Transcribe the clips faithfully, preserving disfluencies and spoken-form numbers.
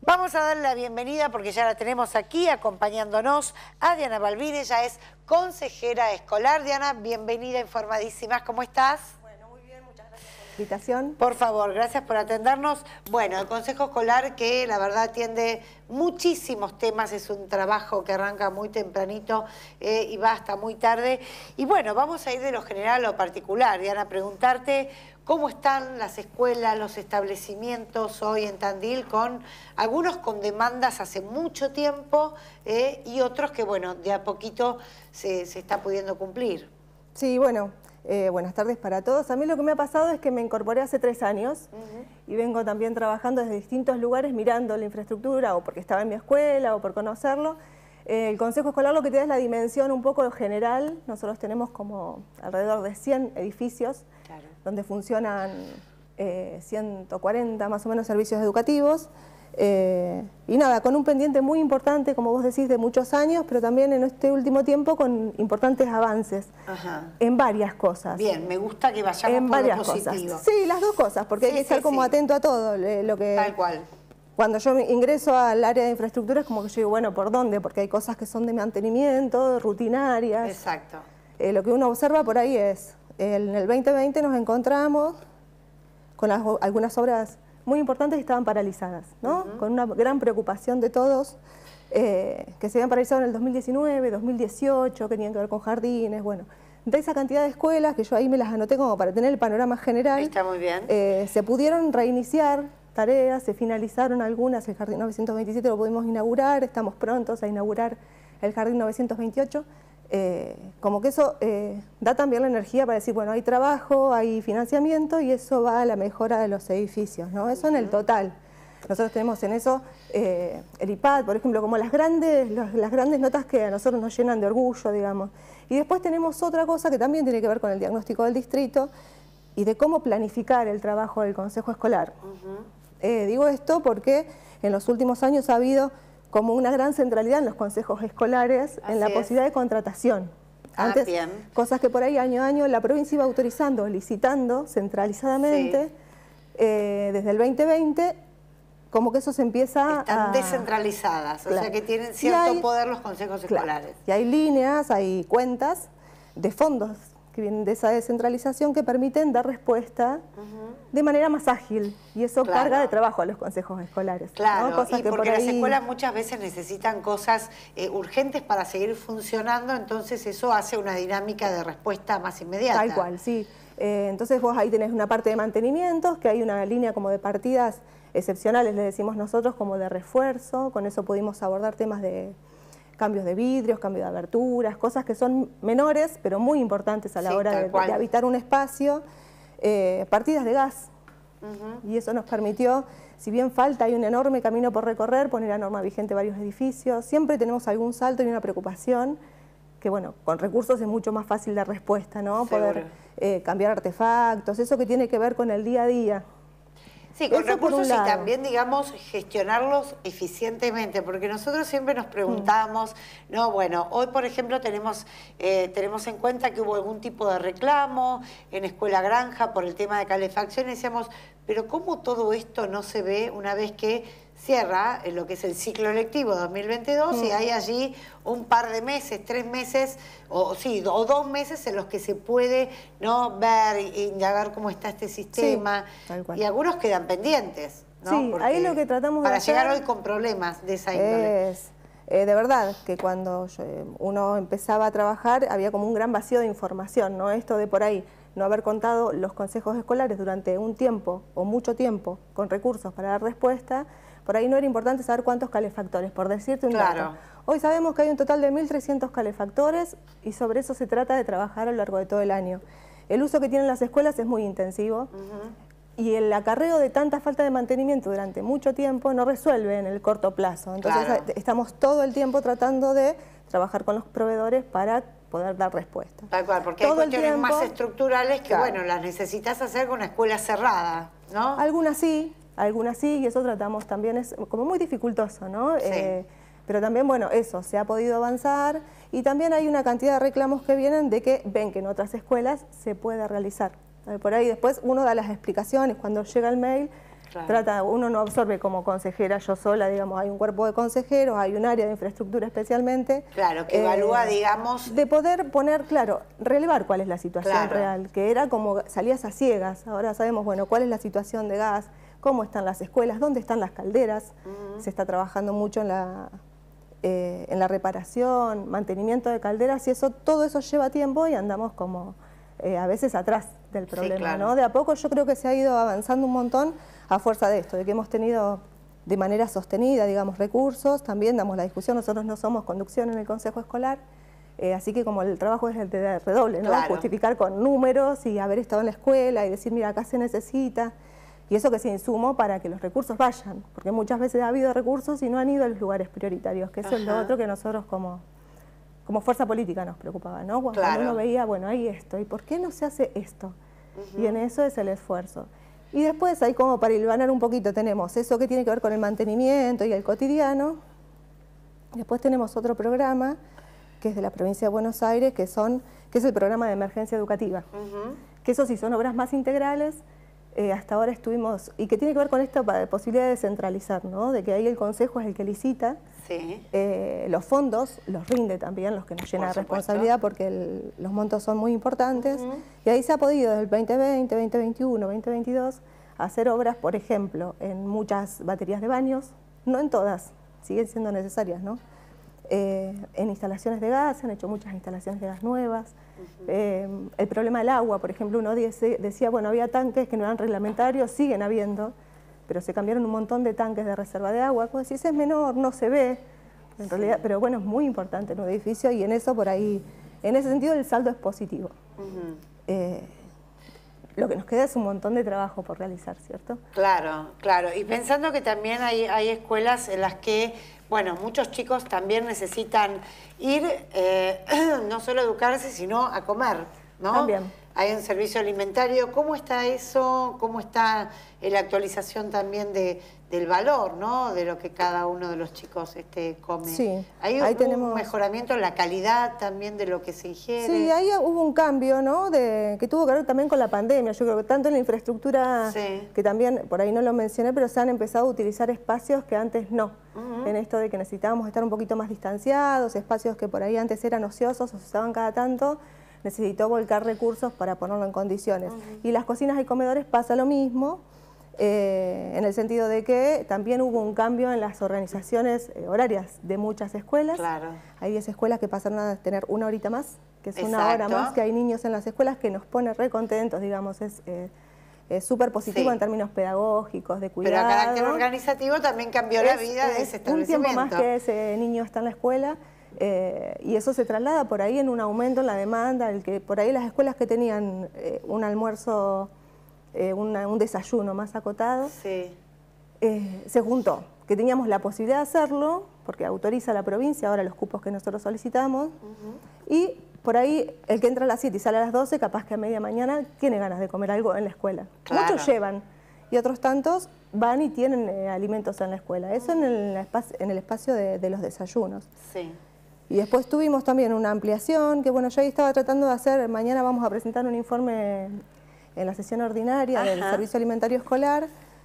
Vamos a darle la bienvenida, porque ya la tenemos aquí acompañándonos, a Diana Balbín. Ella es consejera escolar. Diana, bienvenida, informadísimas. ¿Cómo estás? Bueno, muy bien, muchas gracias por la invitación. Por favor, gracias por atendernos. Bueno, el Consejo Escolar, que la verdad atiende muchísimos temas, es un trabajo que arranca muy tempranito eh, y va hasta muy tarde. Y bueno, vamos a ir de lo general a lo particular, Diana, preguntarte cómo están las escuelas, los establecimientos hoy en Tandil, con algunos con demandas hace mucho tiempo eh, y otros que, bueno, de a poquito se, se está pudiendo cumplir. Sí, bueno, eh, buenas tardes para todos. A mí lo que me ha pasado es que me incorporé hace tres años uh-huh. y vengo también trabajando desde distintos lugares mirando la infraestructura, o porque estaba en mi escuela o por conocerlo. Eh, el Consejo Escolar lo que te da es la dimensión un poco general. Nosotros tenemos como alrededor de cien edificios, claro, donde funcionan eh, ciento cuarenta más o menos servicios educativos. Eh, y nada, con un pendiente muy importante, como vos decís, de muchos años, pero también en este último tiempo con importantes avances. Ajá. En varias cosas. Bien, me gusta que vayamos en por varias lo positivo. Cosas. Sí, las dos cosas, porque sí, hay que estar sí, como sí. atento a todo. Lo que, Tal cual. Cuando yo ingreso al área de infraestructura es como que yo digo, bueno, ¿por dónde? Porque hay cosas que son de mantenimiento, rutinarias. Exacto. Eh, lo que uno observa por ahí es, en el veinte veinte nos encontramos con las, algunas obras muy importantes que estaban paralizadas, ¿no? Uh-huh. Con una gran preocupación de todos, eh, que se habían paralizado en el dos mil diecinueve, dos mil dieciocho, que tenían que ver con jardines, bueno. De esa cantidad de escuelas, que yo ahí me las anoté como para tener el panorama general. Está muy bien. Eh, se pudieron reiniciar tareas, se finalizaron algunas, el Jardín novecientos veintisiete lo pudimos inaugurar, estamos prontos a inaugurar el Jardín novecientos veintiocho. Eh, como que eso eh, da también la energía para decir, bueno, hay trabajo, hay financiamiento y eso va a la mejora de los edificios, ¿no? Eso en el total. Nosotros tenemos en eso eh, el I P A D, por ejemplo, como las grandes, los, las grandes notas que a nosotros nos llenan de orgullo, digamos. Y después tenemos otra cosa que también tiene que ver con el diagnóstico del distrito y de cómo planificar el trabajo del Consejo Escolar. Uh-huh. eh, digo esto porque en los últimos años ha habido como una gran centralidad en los consejos escolares, Así en la es. posibilidad de contratación. Antes, ah, bien. Cosas que por ahí año a año la provincia iba autorizando, licitando centralizadamente, sí. eh, desde el veinte veinte, como que eso se empieza Están a... descentralizadas, claro. O sea que tienen cierto hay, poder los consejos claro, escolares. Y hay líneas, hay cuentas de fondos que vienen de esa descentralización que permiten dar respuesta uh-huh. de manera más ágil, y eso claro. carga de trabajo a los consejos escolares. Claro, ¿no? Cosas y que porque por ahí... las escuelas muchas veces necesitan cosas eh, urgentes para seguir funcionando, entonces eso hace una dinámica de respuesta más inmediata. Tal cual, sí. Eh, entonces vos ahí tenés una parte de mantenimientos, que hay una línea como de partidas excepcionales, le decimos nosotros, como de refuerzo. Con eso pudimos abordar temas de cambios de vidrios, cambios de aberturas, cosas que son menores, pero muy importantes a la sí, hora de, de habitar un espacio. Eh, partidas de gas, uh-huh. y eso nos permitió, si bien falta, hay un enorme camino por recorrer, poner a norma vigente varios edificios. Siempre tenemos algún salto y una preocupación, que bueno, con recursos es mucho más fácil la respuesta, ¿no? Seguro. Poder eh, cambiar artefactos, eso que tiene que ver con el día a día. Sí, con Eso recursos y también, digamos, gestionarlos eficientemente, porque nosotros siempre nos preguntábamos, mm. no, bueno, hoy, por ejemplo, tenemos, eh, tenemos en cuenta que hubo algún tipo de reclamo en Escuela Granja por el tema de calefacción, y decíamos, pero ¿cómo todo esto no se ve una vez que cierra lo que es el ciclo lectivo dos mil veintidós mm. y hay allí un par de meses, tres meses, o sí, o dos meses en los que se puede no ver e indagar cómo está este sistema, sí, tal cual. Y algunos quedan pendientes, ¿no? Sí, Porque ahí lo que tratamos para de hacer llegar hoy con problemas de esa índole. Es, eh, de verdad, que cuando yo, uno empezaba a trabajar había como un gran vacío de información, ¿no? Esto de por ahí no haber contado los consejos escolares durante un tiempo o mucho tiempo con recursos para dar respuesta. Por ahí no era importante saber cuántos calefactores, por decirte un claro. dato. Hoy sabemos que hay un total de mil trescientos calefactores y sobre eso se trata de trabajar a lo largo de todo el año. El uso que tienen las escuelas es muy intensivo uh-huh. y el acarreo de tanta falta de mantenimiento durante mucho tiempo no resuelve en el corto plazo. Entonces claro. estamos todo el tiempo tratando de trabajar con los proveedores para poder dar respuesta. Tal cual, porque todo hay cuestiones tiempo, más estructurales que, claro. bueno, las necesitas hacer con una escuela cerrada, ¿no? Algunas sí. Algunas sí, y eso tratamos también, es como muy dificultoso, ¿no? Sí. Eh, pero también, bueno, eso, se ha podido avanzar y también hay una cantidad de reclamos que vienen de que ven que en otras escuelas se puede realizar. Por ahí después uno da las explicaciones, cuando llega el mail, Claro. Trata, uno no absorbe como consejera yo sola, digamos, hay un cuerpo de consejeros, hay un área de infraestructura especialmente. Claro, que evalúa, eh, digamos... De poder poner, claro, relevar cuál es la situación claro. real, que era como salías a ciegas, ahora sabemos, bueno, cuál es la situación de gas, cómo están las escuelas, dónde están las calderas, uh-huh. se está trabajando mucho en la, eh, en la reparación, mantenimiento de calderas, y eso, todo eso lleva tiempo y andamos como eh, a veces atrás del problema, sí, claro. ¿no? De a poco yo creo que se ha ido avanzando un montón a fuerza de esto, de que hemos tenido de manera sostenida, digamos, recursos, también damos la discusión, nosotros no somos conducción en el Consejo Escolar, eh, así que como el trabajo es el de redoble, ¿no? Claro. Justificar con números y haber estado en la escuela y decir, mira, acá se necesita, y eso que se insumo para que los recursos vayan, porque muchas veces ha habido recursos y no han ido a los lugares prioritarios, que eso Ajá. es lo otro que nosotros como, como fuerza política nos preocupaba, ¿no? Cuando claro. uno veía, bueno, hay esto, ¿y por qué no se hace esto? Uh-huh. Y en eso es el esfuerzo. Y después, ahí como para hilvanar un poquito, tenemos eso que tiene que ver con el mantenimiento y el cotidiano. Después tenemos otro programa, que es de la provincia de Buenos Aires, que, son, que es el programa de emergencia educativa. Uh-huh. Que eso sí, son obras más integrales. Eh, hasta ahora estuvimos, y que tiene que ver con esta posibilidad de descentralizar, ¿no? De que ahí el Consejo es el que licita, sí. eh, los fondos los rinde también, los que nos llena de responsabilidad, porque el, los montos son muy importantes, uh-huh. y ahí se ha podido desde el veinte veinte, veinte veintiuno, veinte veintidós hacer obras, por ejemplo, en muchas baterías de baños, no en todas, siguen siendo necesarias, ¿no? Eh, en instalaciones de gas, se han hecho muchas instalaciones de gas nuevas. Uh-huh. eh, el problema del agua, por ejemplo, uno dice, decía, bueno, había tanques que no eran reglamentarios, siguen habiendo, pero se cambiaron un montón de tanques de reserva de agua. Pues si ese es menor, no se ve, en sí. realidad, pero bueno, es muy importante en un edificio y en eso por ahí, en ese sentido el saldo es positivo. Uh-huh. eh, Lo que nos queda es un montón de trabajo por realizar, ¿cierto? Claro, claro. Y pensando que también hay, hay escuelas en las que, bueno, muchos chicos también necesitan ir, eh, no solo a educarse, sino a comer, ¿no? También. Hay un servicio alimentario. ¿Cómo está eso? ¿Cómo está la actualización también de, del valor, ¿no? De lo que cada uno de los chicos este, come? Sí. ¿Hay ahí un tenemos... mejoramiento en la calidad también de lo que se ingiere? Sí, ahí hubo un cambio, ¿no? De, que tuvo que ver también con la pandemia. Yo creo que tanto en la infraestructura, sí. que también, por ahí no lo mencioné, pero se han empezado a utilizar espacios que antes no. Uh-huh. En esto de que necesitábamos estar un poquito más distanciados, espacios que por ahí antes eran ociosos o se usaban cada tanto, necesitó volcar recursos para ponerlo en condiciones. Uh-huh. Y las cocinas y comedores pasa lo mismo, eh, en el sentido de que también hubo un cambio en las organizaciones eh, horarias de muchas escuelas. Claro. Hay diez escuelas que pasaron a tener una horita más, que es Exacto. una hora más, que hay niños en las escuelas, que nos pone re contentos, digamos, es eh, súper positivo sí. en términos pedagógicos, de cuidado. Pero a carácter organizativo también cambió es, la vida de ese establecimiento. Un tiempo más que ese niño está en la escuela. Eh, y eso se traslada por ahí en un aumento en la demanda, el que por ahí las escuelas que tenían eh, un almuerzo, eh, una, un desayuno más acotado, sí. eh, se juntó, que teníamos la posibilidad de hacerlo, porque autoriza la provincia ahora los cupos que nosotros solicitamos, uh-huh. y por ahí el que entra a las siete y sale a las doce, capaz que a media mañana tiene ganas de comer algo en la escuela. Claro. Muchos llevan, y otros tantos van y tienen eh, alimentos en la escuela, eso uh-huh. en, el en el espacio de, de los desayunos. Sí. Y después tuvimos también una ampliación, que bueno, yo ahí estaba tratando de hacer, mañana vamos a presentar un informe en la sesión ordinaria Ajá. del Servicio Alimentario Escolar,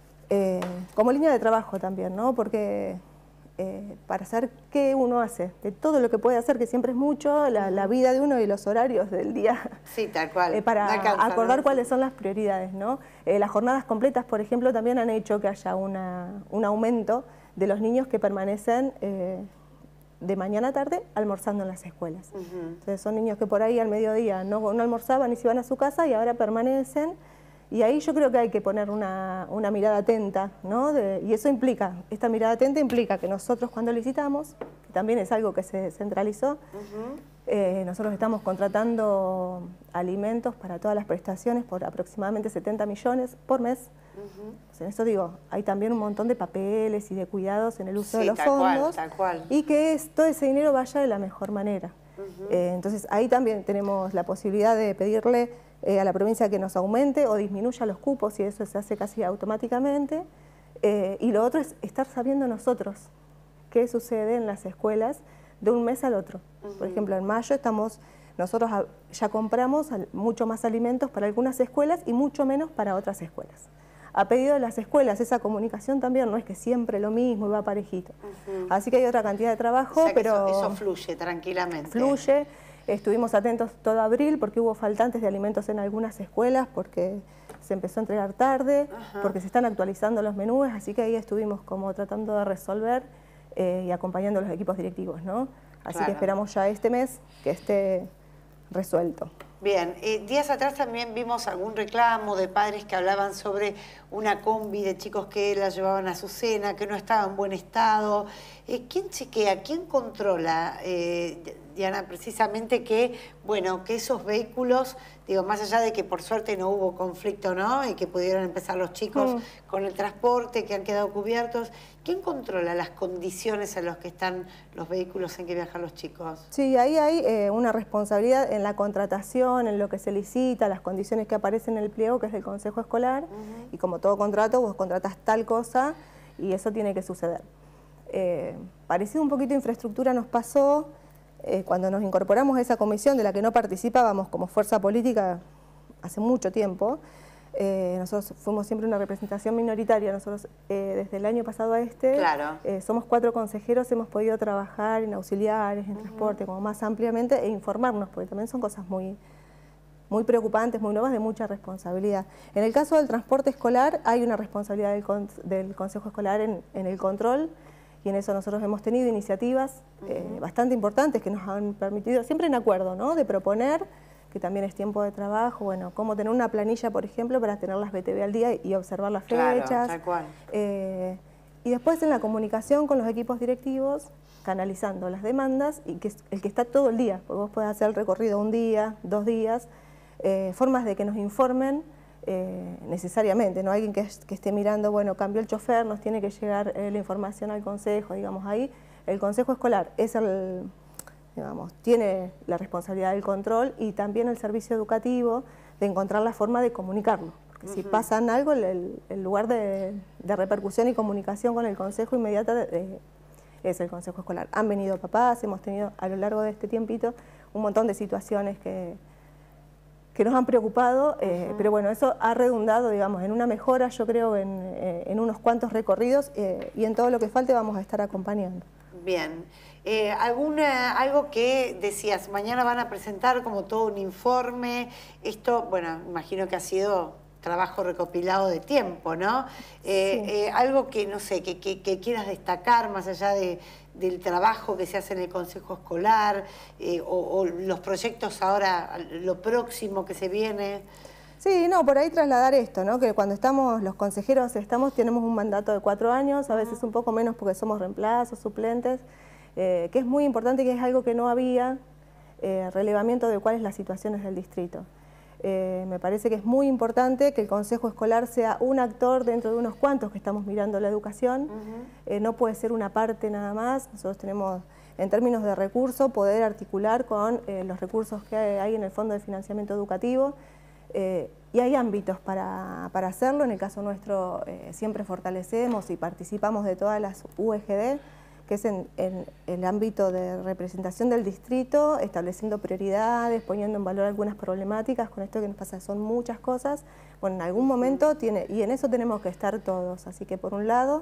eh, como línea de trabajo también, ¿no? Porque eh, para saber qué uno hace, de todo lo que puede hacer, que siempre es mucho, la, la vida de uno y los horarios del día. Sí, tal cual. Eh, para no alcanza, acordar ¿no? cuáles son las prioridades, ¿no? Eh, las jornadas completas, por ejemplo, también han hecho que haya una, un aumento de los niños que permanecen eh, de mañana a tarde almorzando en las escuelas. Uh-huh. Entonces son niños que por ahí al mediodía no, no almorzaban y se iban a su casa y ahora permanecen. Y ahí yo creo que hay que poner una, una mirada atenta, ¿no? De, y eso implica, esta mirada atenta implica que nosotros cuando licitamos, que también es algo que se centralizó, uh-huh. eh, nosotros estamos contratando alimentos para todas las prestaciones por aproximadamente setenta millones por mes. Uh-huh. En eso digo, hay también un montón de papeles y de cuidados en el uso sí, de los tal fondos cual, tal cual. Y que es, todo ese dinero vaya de la mejor manera. Uh-huh. eh, entonces ahí también tenemos la posibilidad de pedirle eh, a la provincia que nos aumente o disminuya los cupos y eso se hace casi automáticamente. Eh, y lo otro es estar sabiendo nosotros qué sucede en las escuelas de un mes al otro. Uh-huh. Por ejemplo, en mayo estamos, nosotros ya compramos mucho más alimentos para algunas escuelas y mucho menos para otras escuelas. a pedido de las escuelas. Esa comunicación también no es que siempre lo mismo y va parejito. Uh-huh. Así que hay otra cantidad de trabajo, o sea pero... Eso, eso fluye tranquilamente. Fluye. Estuvimos atentos todo abril porque hubo faltantes de alimentos en algunas escuelas, porque se empezó a entregar tarde, uh-huh. porque se están actualizando los menús, así que ahí estuvimos como tratando de resolver eh, y acompañando a los equipos directivos, ¿no? Así claro. que esperamos ya este mes que esté resuelto. Bien, eh, días atrás también vimos algún reclamo de padres que hablaban sobre una combi de chicos que la llevaban a su cena, que no estaba en buen estado. Eh, ¿Quién chequea, quién controla, eh, Diana, precisamente que, bueno, que esos vehículos, digo, más allá de que por suerte no hubo conflicto, ¿no? Y que pudieron empezar los chicos mm. con el transporte, que han quedado cubiertos, ¿quién controla las condiciones en las que están los vehículos en que viajan los chicos? Sí, ahí hay eh, una responsabilidad en la contratación, en lo que se licita, las condiciones que aparecen en el pliego, que es del Consejo Escolar, uh-huh. y como todo contrato, vos contratás tal cosa y eso tiene que suceder. Eh, parecido un poquito de infraestructura nos pasó eh, cuando nos incorporamos a esa comisión de la que no participábamos como fuerza política hace mucho tiempo. Eh, nosotros fuimos siempre una representación minoritaria, nosotros eh, desde el año pasado a este, claro. eh, somos cuatro consejeros, hemos podido trabajar en auxiliares, en uh-huh. transporte, como más ampliamente, e informarnos, porque también son cosas muy, muy preocupantes, muy nuevas, de mucha responsabilidad. En el caso del transporte escolar, hay una responsabilidad del, con, del Consejo Escolar en, en el control, y en eso nosotros hemos tenido iniciativas uh-huh. eh, bastante importantes que nos han permitido, siempre en acuerdo, ¿no?, de proponer, que también es tiempo de trabajo, bueno, cómo tener una planilla, por ejemplo, para tener las B T V al día y observar las fechas. Claro, tal cual. Eh, y después en la comunicación con los equipos directivos, canalizando las demandas, y que el que está todo el día, porque vos podés hacer el recorrido un día, dos días, eh, formas de que nos informen eh, necesariamente, no alguien que, que esté mirando, bueno, cambió el chofer, nos tiene que llegar eh, la información al consejo, digamos, ahí el consejo escolar es el... digamos, tiene la responsabilidad del control y también el servicio educativo de encontrar la forma de comunicarlo. Porque uh-huh. si pasan algo, el, el lugar de, de repercusión y comunicación con el consejo inmediata de, es el consejo escolar. Han venido papás, hemos tenido a lo largo de este tiempito un montón de situaciones que, que nos han preocupado, eh, uh-huh. pero bueno, eso ha redundado, digamos, en una mejora, yo creo, en, eh, en unos cuantos recorridos eh, y en todo lo que falte vamos a estar acompañando. Bien. Eh, alguna, algo que decías, mañana van a presentar como todo un informe, esto, bueno, imagino que ha sido trabajo recopilado de tiempo, ¿no? Eh, sí. eh, algo que, no sé, que, que, que quieras destacar más allá de, del trabajo que se hace en el Consejo Escolar, eh, o, o los proyectos ahora, lo próximo que se viene. Sí, no, por ahí trasladar esto, ¿no? Que cuando estamos, los consejeros estamos, tenemos un mandato de cuatro años, a veces un poco menos porque somos reemplazos, suplentes, eh, que es muy importante, que es algo que no había, eh, relevamiento de cuáles las situaciones del distrito. Eh, me parece que es muy importante que el Consejo Escolar sea un actor dentro de unos cuantos que estamos mirando la educación, uh-huh. eh, no puede ser una parte nada más, nosotros tenemos, en términos de recursos, poder articular con eh, los recursos que hay en el Fondo de Financiamiento Educativo, Eh, y hay ámbitos para, para hacerlo. En el caso nuestro eh, siempre fortalecemos y participamos de todas las U E G D, que es en, en el ámbito de representación del distrito, estableciendo prioridades, poniendo en valor algunas problemáticas. Con esto que nos pasa son muchas cosas. Bueno, en algún momento tiene, y en eso tenemos que estar todos. Así que por un lado,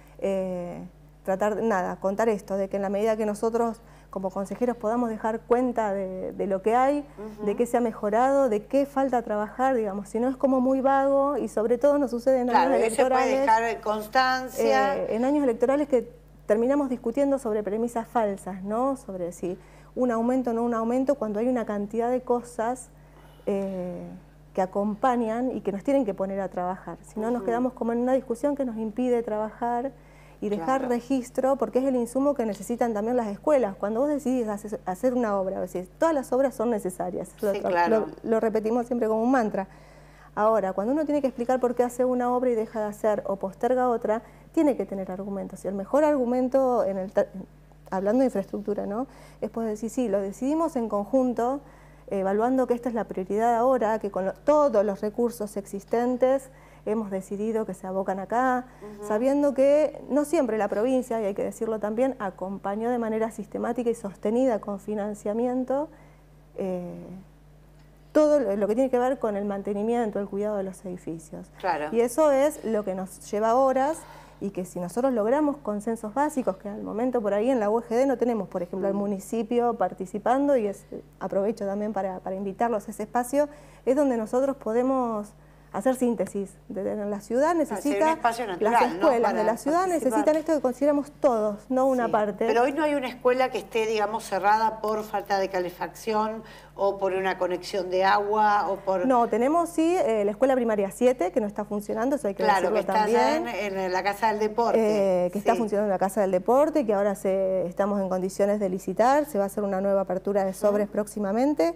eh, tratar, nada, contar esto, de que en la medida que nosotros como consejeros podamos dejar cuenta de, de lo que hay, uh-huh. de qué se ha mejorado, de qué falta trabajar, digamos, si no es como muy vago, y sobre todo nos sucede en claro, años electorales. Se puede dejar constancia. Eh, en años electorales que terminamos discutiendo sobre premisas falsas, ¿no? Sobre si un aumento o no un aumento, cuando hay una cantidad de cosas eh, que acompañan y que nos tienen que poner a trabajar. Si no, uh-huh. nos quedamos como en una discusión que nos impide trabajar y dejar claro. registro, porque es el insumo que necesitan también las escuelas. Cuando vos decidís hacer una obra, decís, todas las obras son necesarias, sí, lo, claro. lo, lo repetimos siempre como un mantra. Ahora, cuando uno tiene que explicar por qué hace una obra y deja de hacer o posterga otra, tiene que tener argumentos. Y el mejor argumento, en el, hablando de infraestructura, ¿no?, es poder decir, sí, lo decidimos en conjunto, evaluando que esta es la prioridad ahora, que con lo, todos los recursos existentes hemos decidido que se abocan acá, uh-huh. sabiendo que no siempre la provincia, y hay que decirlo también, acompañó de manera sistemática y sostenida con financiamiento eh, todo lo que tiene que ver con el mantenimiento, el cuidado de los edificios. Claro. Y eso es lo que nos lleva horas, y que si nosotros logramos consensos básicos, que al momento por ahí en la U E G D no tenemos, por ejemplo, al municipio participando, y es, aprovecho también para, para invitarlos a ese espacio, es donde nosotros podemos hacer síntesis. De, de la ciudad necesita, natural, las escuelas ¿no? de la ciudad participar. necesitan esto que consideramos todos, no una sí. parte. Pero hoy no hay una escuela que esté, digamos, cerrada por falta de calefacción o por una conexión de agua o por... No, tenemos sí eh, la escuela primaria siete que no está funcionando, eso hay que claro, decirlo que está también. En, en la Casa del Deporte. Eh, que sí. está funcionando en la Casa del Deporte, que ahora se, estamos en condiciones de licitar, se va a hacer una nueva apertura de sobres uh-huh. próximamente.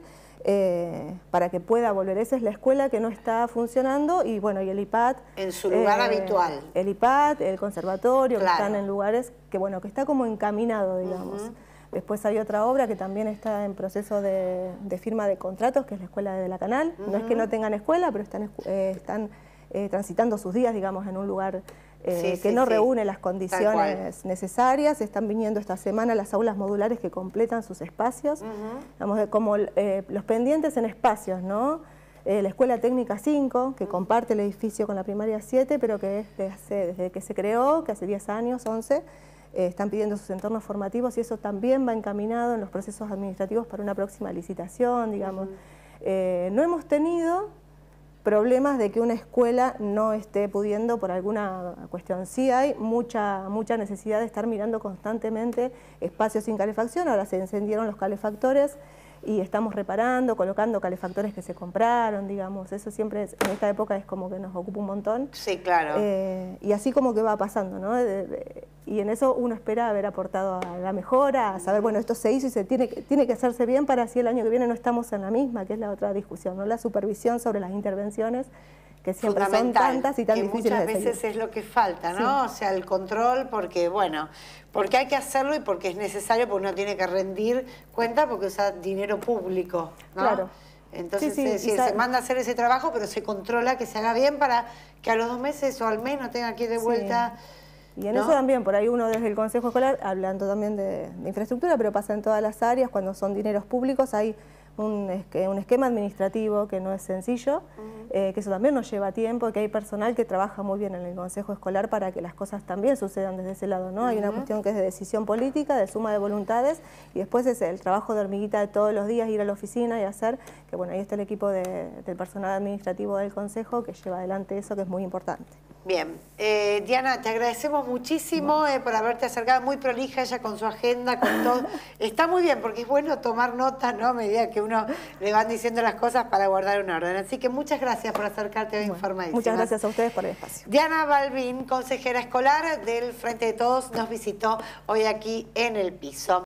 Eh, para que pueda volver. Esa es la escuela que no está funcionando y bueno, y el I P A D... En su lugar eh, habitual. El I P A D, el conservatorio, claro. que están en lugares que bueno, que está como encaminado, digamos. Uh-huh. Después hay otra obra que también está en proceso de, de firma de contratos, que es la Escuela de la Canal. Uh-huh. No es que no tengan escuela, pero están, eh, están eh, transitando sus días, digamos, en un lugar... Eh, sí, que sí, no sí. reúne las condiciones necesarias. Están viniendo esta semana las aulas modulares que completan sus espacios, uh-huh. digamos, como eh, los pendientes en espacios, ¿no? Eh, la Escuela Técnica cinco, que uh-huh. comparte el edificio con la primaria siete, pero que desde, desde que se creó, que hace diez años, once, eh, están pidiendo sus entornos formativos y eso también va encaminado en los procesos administrativos para una próxima licitación, digamos. Uh-huh. eh, no hemos tenido... problemas de que una escuela no esté pudiendo por alguna cuestión. Sí hay mucha, mucha necesidad de estar mirando constantemente espacios sin calefacción. Ahora se encendieron los calefactores y estamos reparando, colocando calefactores que se compraron, digamos. Eso siempre es, en esta época es como que nos ocupa un montón. Sí, claro. Eh, y así como que va pasando, ¿no? De, de, y en eso uno espera haber aportado a la mejora, a saber, bueno, esto se hizo y se tiene, tiene que hacerse bien para así el año que viene no estamos en la misma, que es la otra discusión, ¿no? La supervisión sobre las intervenciones, que siempre son tantas y tan que difíciles muchas de veces seguir. Es lo que falta, ¿no? Sí. O sea, el control, porque, bueno, porque hay que hacerlo y porque es necesario, porque uno tiene que rendir cuenta porque usa dinero público, ¿no? Claro. Entonces, sí, sí, es decir, se manda a hacer ese trabajo, pero se controla que se haga bien para que a los dos meses o al menos tenga que ir de vuelta... Sí. Y en ¿no? eso también, por ahí uno desde el Consejo Escolar, hablando también de, de infraestructura, pero pasa en todas las áreas, cuando son dineros públicos hay un, un esquema administrativo que no es sencillo, uh-huh. eh, que eso también nos lleva tiempo, que hay personal que trabaja muy bien en el Consejo Escolar para que las cosas también sucedan desde ese lado, ¿no? Uh-huh. Hay una cuestión que es de decisión política, de suma de voluntades, y después es el trabajo de hormiguita de todos los días, ir a la oficina y hacer, que bueno, ahí está el equipo de, del personal administrativo del Consejo que lleva adelante eso, que es muy importante. Bien, eh, Diana, te agradecemos muchísimo eh, por haberte acercado, muy prolija ella con su agenda, con todo. Está muy bien, porque es bueno tomar nota, ¿no? A medida que uno le van diciendo las cosas para guardar un orden. Así que muchas gracias por acercarte hoy, bueno, informadísima. Muchas gracias a ustedes por el espacio. Diana Balbín, consejera escolar del Frente de Todos, nos visitó hoy aquí en El Piso.